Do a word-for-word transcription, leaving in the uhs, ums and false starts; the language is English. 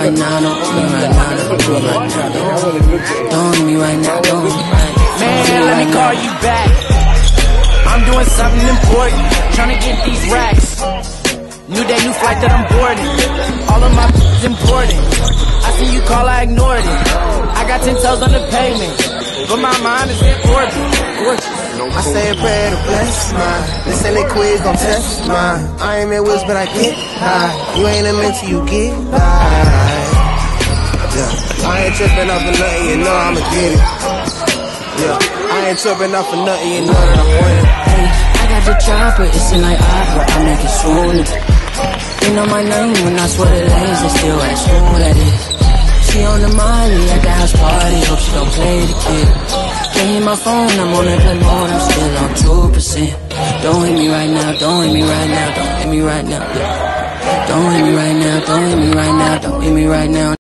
right now, don't hit me right now, don't hit me right now. Don't hit me right now, don't hit me right now. Man, let me call you back. I'm doing something important, trying to get these racks. New day, new flight that I'm boarding. All of my is important. I see you call, I ignored it. I got ten toes on the pavement, but my mind is important. I say a prayer to bless mine. They say they quiz gon' test mine. I ain't in whiz, but I get high. You ain't a man till you get by. Yeah, I ain't tripping off of nothing, you know I'ma get it. Yeah, I ain't tripping off of nothing, you know that I'm winning. Hey, I got the chopper, it's in like opera, I make it sooner. They know my name when I swear the lanes, they still ask who that is. She on the Molly at the house party, hope she don't play the kid. Can't hit my phone, I'm on airplane mode, I'm still on two percent. Don't hit me right now, don't hit me right now, don't hit me right now. Don't hit me right now, don't hit me right now, don't hit me right now.